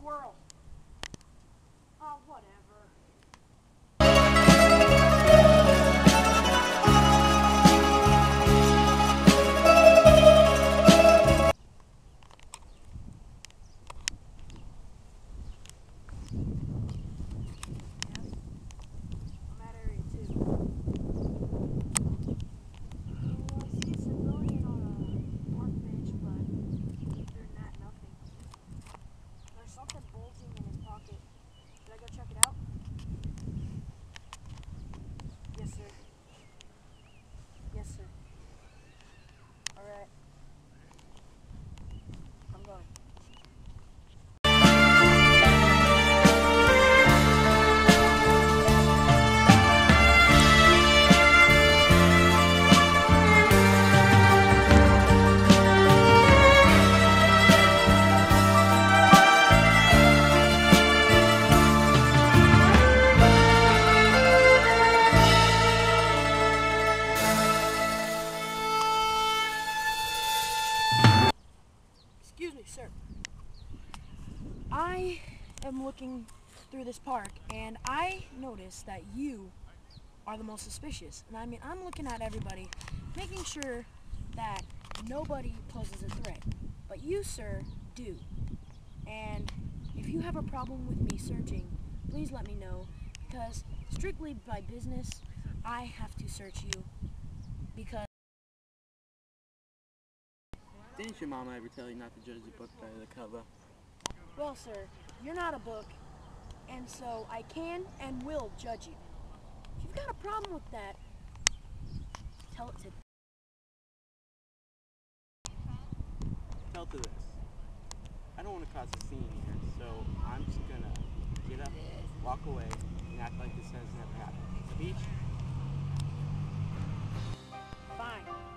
squirrel. Oh, whatever. Something bulging in his pocket. Should I go check it out? Yes, sir. Yes, sir. All right. I'm going. Excuse me, sir. I am looking through this park and I noticed that you are the most suspicious. And I mean, I'm looking at everybody, making sure that nobody poses a threat. But you, sir, do. And if you have a problem with me searching, please let me know, because strictly by business, I have to search you because... Didn't your mama ever tell you not to judge a book by the cover? Well, sir, you're not a book, and so I can and will judge you. If you've got a problem with that, tell it to... Tell to this. I don't want to cause a scene here, so I'm just gonna get up, walk away, and act like this has never happened. Beach? Fine.